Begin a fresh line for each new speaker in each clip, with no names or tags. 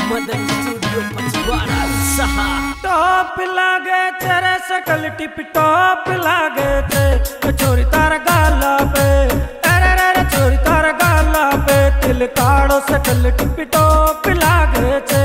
मदन studio Pachwara सहा।
Top लागे तेरे सकल टिप टॉप लागे थे छोरी तार गाला पे, अरे छोरी तार गाला पे तिल काड़ो सकल टिप टॉप लागे थे।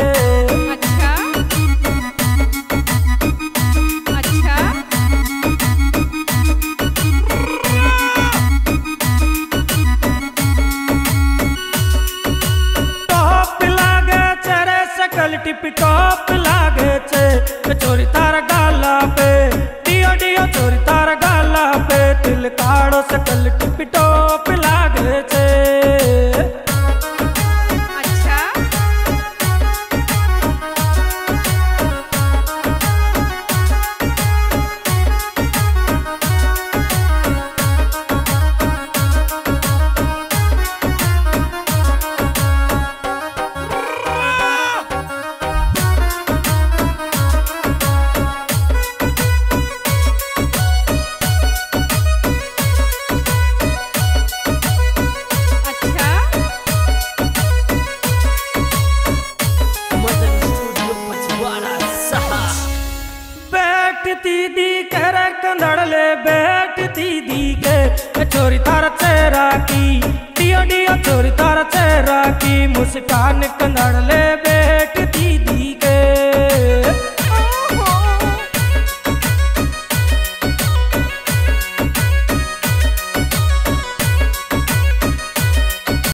टिप टॉप लागे छे चोरी तार गाला पे, डियो डियो चोरी तार गाला पे तिल काड़ो सकल टिप टॉप लागे छे। दीदी करे कंधड़ ले बैठती दी के चोरी तारा चेहरा की, डियो डियो चोरी तारा चेहरा की मुस्कान कंधड़ ले